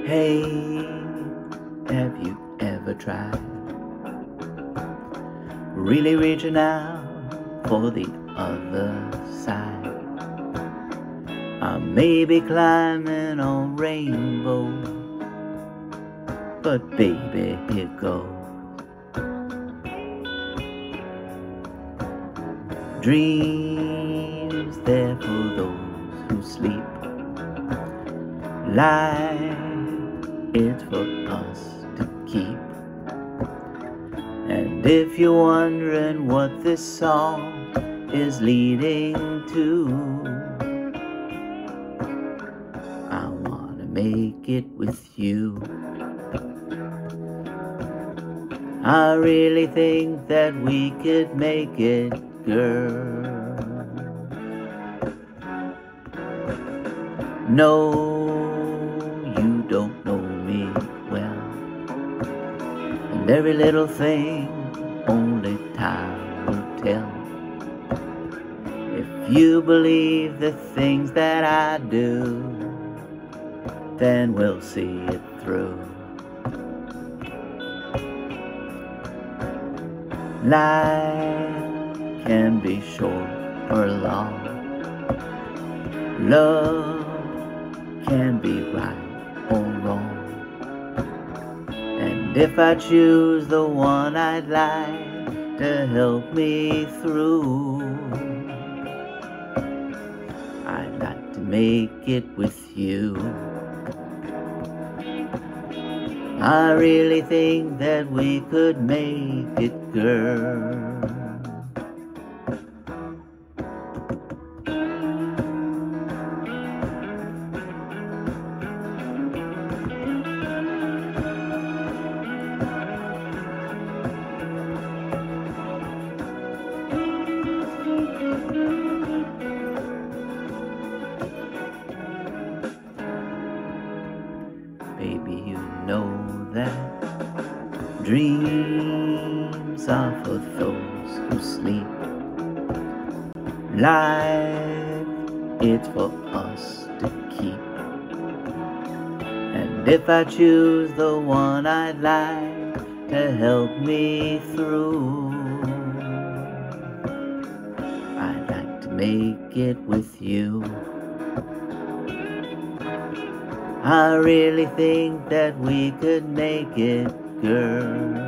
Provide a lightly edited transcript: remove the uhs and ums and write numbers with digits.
Hey, have you ever tried really reaching out for the other side? I may be climbing on rainbows, but baby, here goes. Dreams there for those who sleep. Life is for us to keep. And if you're wondering what this song is leading to, I wanna make it with you. I really think that we could make it, girl. No, you don't know me well, and every little thing only time will tell. If you believe the things that I do, then we'll see it through. Life can be short or long. Love can be right or wrong. And if I choose the one I'd like to help me through, I'd like to make it with you. I really think that we could make it, girl. Baby, you know that dreams are for those who sleep. Life, it's for us to keep. And if I choose the one I'd like to help me through, I'd like to make it with you. I really think that we could make it, girl.